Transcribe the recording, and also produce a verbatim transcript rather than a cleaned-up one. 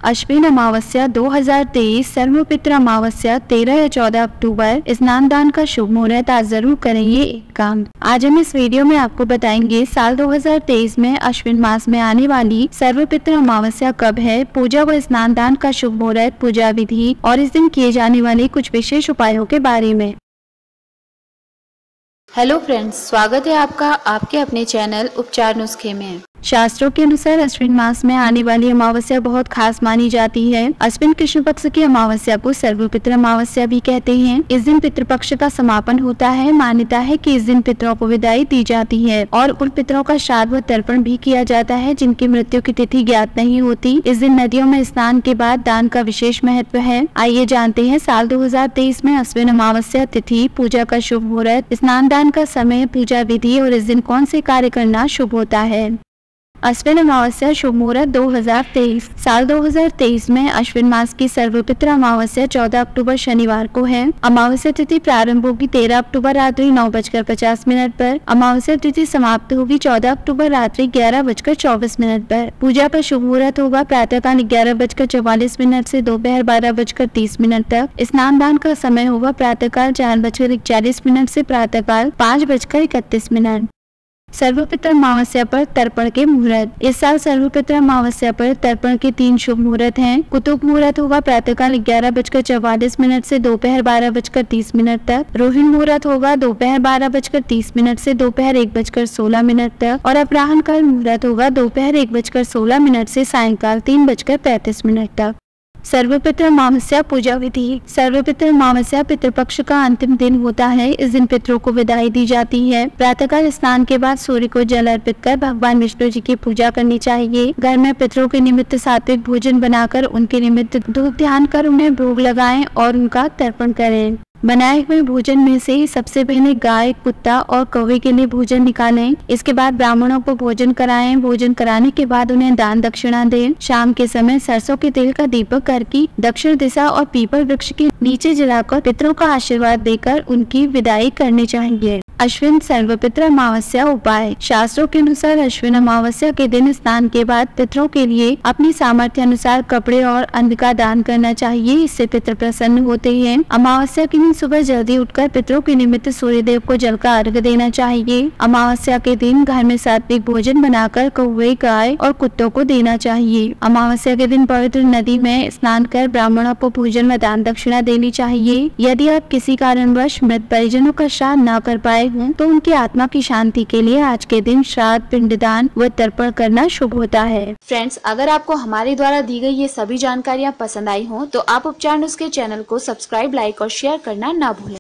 अश्विन अमावस्या दो हजार तेईस, सर्वपित्र अमावस्या तेरह या चौदह अक्टूबर। स्नान दान का शुभ मुहूर्त आज जरूर करेंगे एक काम। आज हम इस वीडियो में आपको बताएंगे साल दो हजार तेईस में अश्विन मास में आने वाली सर्वपित्र अमावस्या कब है, पूजा व स्नान दान का शुभ मुहूर्त, पूजा विधि और इस दिन किए जाने वाले कुछ विशेष उपायों के बारे में। हेलो फ्रेंड्स, स्वागत है आपका आपके अपने चैनल उपचार नुस्खे में। शास्त्रों के अनुसार अश्विन मास में आने वाली अमावस्या बहुत खास मानी जाती है। अश्विन कृष्ण पक्ष की अमावस्या को सर्वपित्र अमावस्या भी कहते हैं। इस दिन पितृपक्ष का समापन होता है। मान्यता है कि इस दिन पितरों को विदाई दी जाती है और उन पितरों का श्राद्ध व तर्पण भी किया जाता है जिनकी मृत्यु की तिथि ज्ञात नहीं होती। इस दिन नदियों में स्नान के बाद दान का विशेष महत्व है। आइए जानते हैं साल दो हजार तेईस में अश्विन अमावस्या तिथि, पूजा का शुभ मुहूर्त, स्नान दान का समय, पूजा विधि और इस दिन कौन से कार्य करना शुभ होता है। अश्विन अमावस्या शुभ मुहूर्त दो हजार तेईस। साल दो हजार तेईस में अश्विन मास की सर्वपित्र अमावस्या चौदह अक्टूबर शनिवार को है। अमावस्या तिथि प्रारंभ होगी तेरह अक्टूबर रात्रि नौ बजकर पचास मिनट पर। अमावस्या तिथि समाप्त होगी चौदह अक्टूबर रात्रि ग्यारह बजकर चौबीस मिनट पर। पूजा का शुभ मुहूर्त होगा प्रातःकाल ग्यारह बजकर चौवालीस मिनट से दोपहर बारह बजकर तीस मिनट तक। स्नान दान का समय होगा प्रातःकाल चार बजकर इकतालीस मिनट से प्रातःकाल पाँच बजकर इकतीस मिनट। सर्वपित्र अमावस्या पर तर्पण के मुहूर्त। इस साल सर्वपित्र अमावस्या पर तर्पण के तीन शुभ मुहूर्त हैं। कुतुब मुहूर्त होगा प्रातःकाल ग्यारह बजकर चौवालीस मिनट से दोपहर बारह बजकर तीस मिनट तक। रोहिणी मुहूर्त होगा दोपहर बारह बजकर तीस मिनट से दोपहर एक बजकर सोलह मिनट तक और अपराह्न काल मुहूर्त होगा दोपहर एक बजकर सोलह मिनट से सायंकाल तीन बजकर पैंतीस मिनट तक। सर्वपित्र अमावस्या पूजा विधि। सर्वपित्र अमावस्या पितृपक्ष का अंतिम दिन होता है। इस दिन पितरों को विदाई दी जाती है। प्रातःकाल स्नान के बाद सूर्य को जल अर्पित कर भगवान विष्णु जी की पूजा करनी चाहिए। घर में पितरों के निमित्त सात्विक भोजन बनाकर उनके निमित्त धूप ध्यान कर उन्हें भोग लगाएं और उनका तर्पण करें। बनाए हुए भोजन में से सबसे पहले गाय, कुत्ता और कौवे के लिए भोजन निकालें। इसके बाद ब्राह्मणों को भोजन कराएं। भोजन कराने के बाद उन्हें दान दक्षिणा दें। शाम के समय सरसों के तेल का दीपक करके दक्षिण दिशा और पीपल वृक्ष के नीचे जलाकर पितरों का आशीर्वाद देकर उनकी विदाई करनी चाहिए। अश्विन सर्वपित्र अमावस्या उपाय। शास्त्रों के अनुसार अश्विन अमावस्या के दिन स्नान के बाद पितरों के लिए अपनी सामर्थ्य अनुसार कपड़े और अन्न का दान करना चाहिए। इससे पितर प्रसन्न होते हैं। अमावस्या के दिन सुबह जल्दी उठकर पितरों के निमित्त सूर्यदेव को जल का अर्घ्य देना चाहिए। अमावस्या के दिन घर में सात्विक भोजन बनाकर कौवे, गाय और कुत्तों को देना चाहिए। अमावस्या के दिन पवित्र नदी में स्नान कर ब्राह्मणों को भोजन व दान दक्षिणा देनी चाहिए। यदि आप किसी कारणवश मृत परिजनों का श्राद्ध न कर पाए तो उनकी आत्मा की शांति के लिए आज के दिन श्राद्ध, पिंडदान व तर्पण करना शुभ होता है। फ्रेंड्स, अगर आपको हमारे द्वारा दी गई ये सभी जानकारियाँ पसंद आई हो तो आप उपचार नुस्खे चैनल को सब्सक्राइब, लाइक और शेयर करना ना भूलें।